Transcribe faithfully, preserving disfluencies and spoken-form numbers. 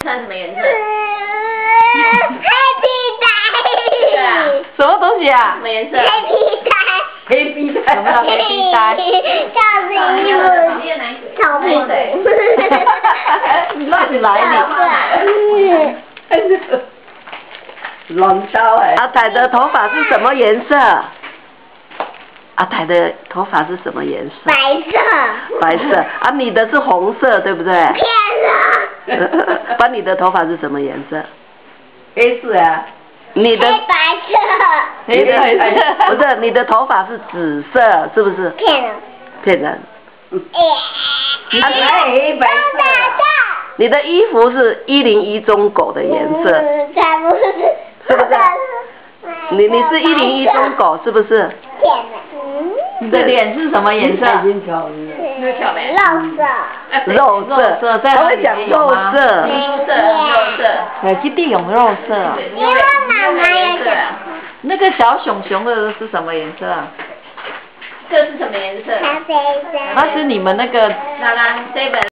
穿什么颜色？ 黑皮带。 对啊。 什么东西啊？ 什么颜色？ 黑皮带。 黑皮带。什么叫黑皮带？ 罩子衣服。草皮带。 你乱来你。乱抄哎！阿仔的头发是什么颜色？阿仔的头发是什么颜色？ 白色。 白色。啊，你的是红色，对不对？ 骗人。 把你的头发是什么颜色？ 黑色啊。 你的。 黑白色。 黑白色。不是，你的头发是紫色，是不是？ 骗人。 骗人。 你的黑白色。 你的衣服是一零一中狗的颜色。 才不是。 是不是？你你是一零一中狗是不是？ 骗人。 你的脸是什么颜色？ 肉色。 肉色，他会讲肉色。 肉色，肉色。 哎，一定有肉色。 因为妈妈也讲。 那个小熊熊的是什么颜色啊？ 这是什么颜色？ 咖啡色。 那是你们那个。 啦啦，这本。